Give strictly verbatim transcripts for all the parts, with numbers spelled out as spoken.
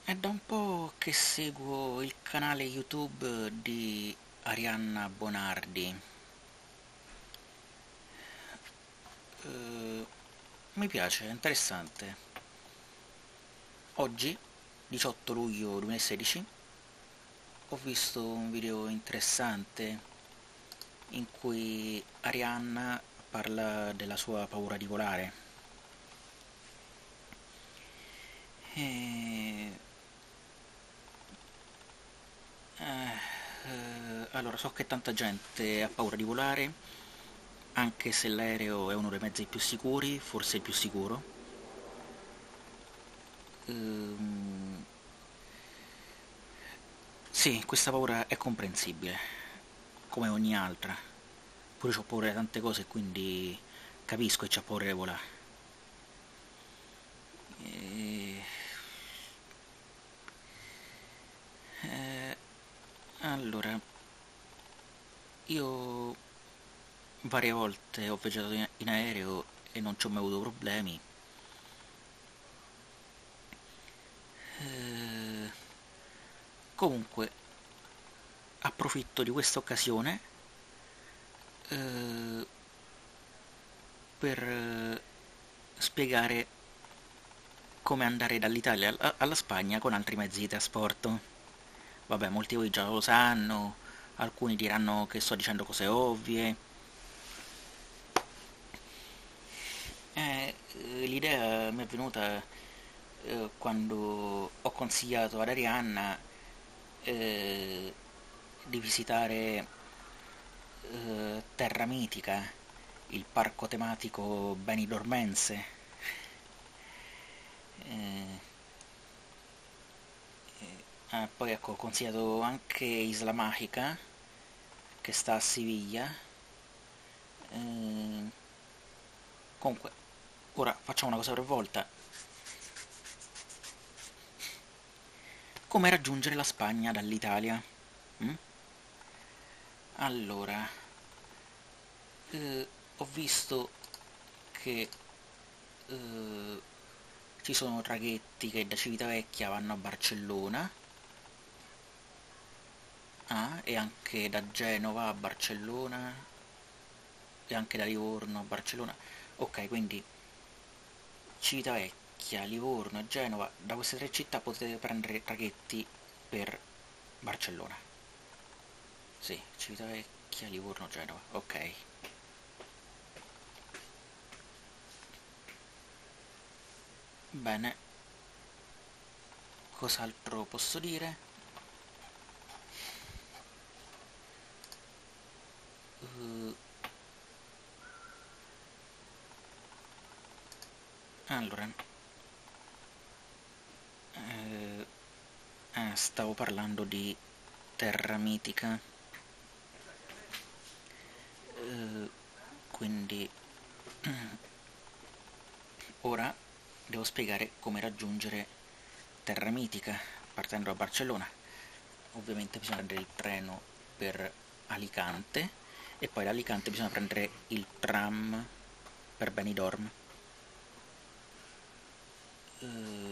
È da un po' che seguo il canale YouTube di Arianna Bonardi. Eh, Mi piace, è interessante. Oggi, diciotto luglio duemilasedici, ho visto un video interessante in cui Arianna parla della sua paura di volare. E... eh, eh, allora, so che tanta gente ha paura di volare, anche se l'aereo è uno dei mezzi più sicuri, forse il più sicuro. Ehm, sì, questa paura è comprensibile, come ogni altra. Pure ho paura di tante cose, quindi capisco che c'ha paura di volare. E... eh, allora, io varie volte ho viaggiato in, in aereo e non ci ho mai avuto problemi. Eh, Comunque, approfitto di questa occasione eh, per eh, spiegare come andare dall'Italia alla, alla Spagna con altri mezzi di trasporto. Vabbè, molti di voi già lo sanno, alcuni diranno che sto dicendo cose ovvie. Eh, eh, L'idea mi è venuta eh, quando ho consigliato ad Arianna eh, di visitare eh, Terra Mitica, il parco tematico Benidormense. Eh, ah, Poi ecco, ho consigliato anche Isla Magica, che sta a Siviglia. Eh, Comunque, ora facciamo una cosa per volta. Come raggiungere la Spagna dall'Italia? Mm? Allora, eh, ho visto che eh, ci sono traghetti che da Civitavecchia vanno a Barcellona, ah, e anche da Genova a Barcellona, e anche da Livorno a Barcellona. Ok, quindi Civitavecchia, Livorno e Genova, da queste tre città potete prendere traghetti per Barcellona. Sì, Civitavecchia, Livorno, Genova, ok. Bene, cos'altro posso dire? Uh, allora, eh, eh, stavo parlando di Terra Mitica, eh, quindi ora devo spiegare come raggiungere Terra Mitica partendo da Barcellona. Ovviamente bisogna prendere il treno per Alicante e poi da Alicante bisogna prendere il tram per Benidorm. Eh,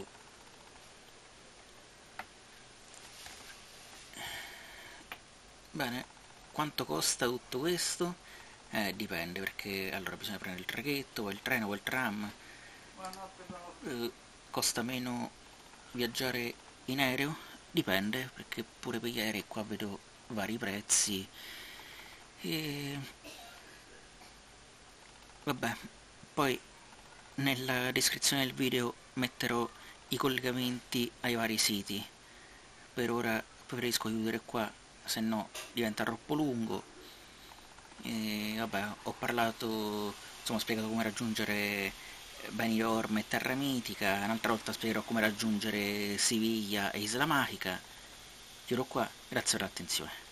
Bene, quanto costa tutto questo? Eh, dipende, perché allora bisogna prendere il traghetto, poi il treno, poi il tram. Eh, Costa meno viaggiare in aereo? Dipende, perché pure per gli aerei qua vedo vari prezzi. E vabbè, poi nella descrizione del video metterò i collegamenti ai vari siti. Per ora preferisco chiudere qua, se no diventa troppo lungo. E vabbè, ho parlato, insomma, ho spiegato come raggiungere Benidorm e Terra Mitica, un'altra volta spiegherò come raggiungere Siviglia e Isla Magica. Chiudo qua, grazie per l'attenzione.